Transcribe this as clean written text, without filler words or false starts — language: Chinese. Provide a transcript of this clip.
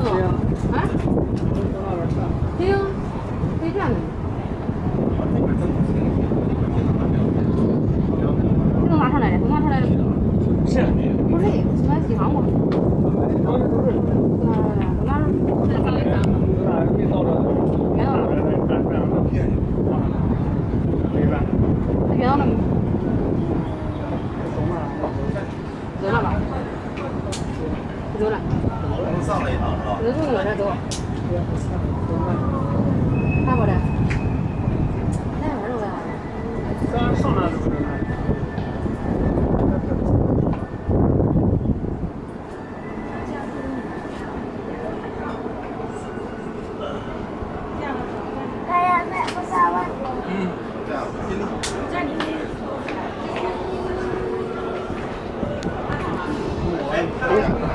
吗？啊？对呀，可以这样的。你从哪上来的？从哪上来的？ 是。 不是，从哪地方过？从哪？ 没到这。 约到了。约到了没？走了吧？不走了。 上了一趟是吧？ 这从哪儿走？哪过来？哪边儿啊？ 咱上哪走？ 哎。